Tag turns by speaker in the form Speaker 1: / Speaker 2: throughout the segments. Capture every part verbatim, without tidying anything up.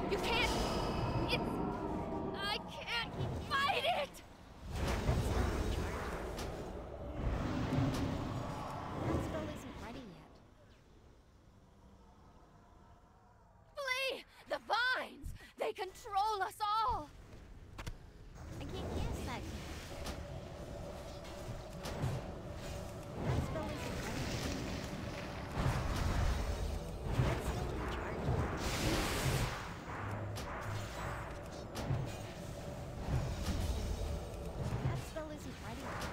Speaker 1: You can't... It's... I can't fight it!
Speaker 2: That spell isn't ready yet.
Speaker 1: Flee! The vines! They control us all!
Speaker 2: I can't cast that yet. That spell isn't ready yet. That's still in charge. That spell isn't ready yet.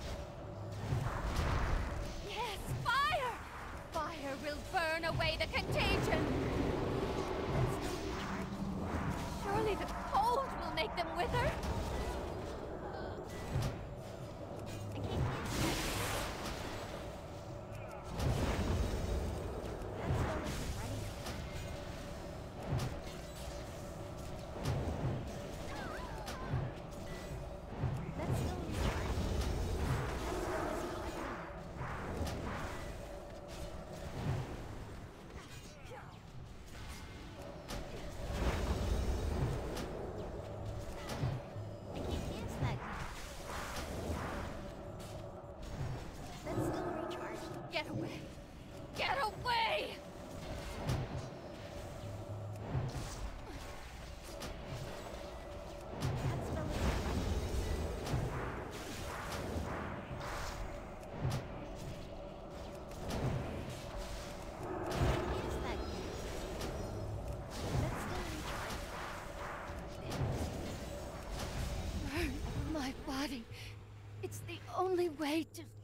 Speaker 1: Yes, fire! Fire will burn away the contagion!
Speaker 2: That's still in charge.
Speaker 1: Surely the cold will make them wither?
Speaker 2: I can't cast that yet. That spell isn't ready yet. That's still in charge. That spell isn't ready yet. I can't cast that yet. That's still recharged.
Speaker 1: Get away! Get away!
Speaker 2: That spell isn't ready yet. I can't cast that yet. That's still recharged.
Speaker 1: Burn my body. It's the only way to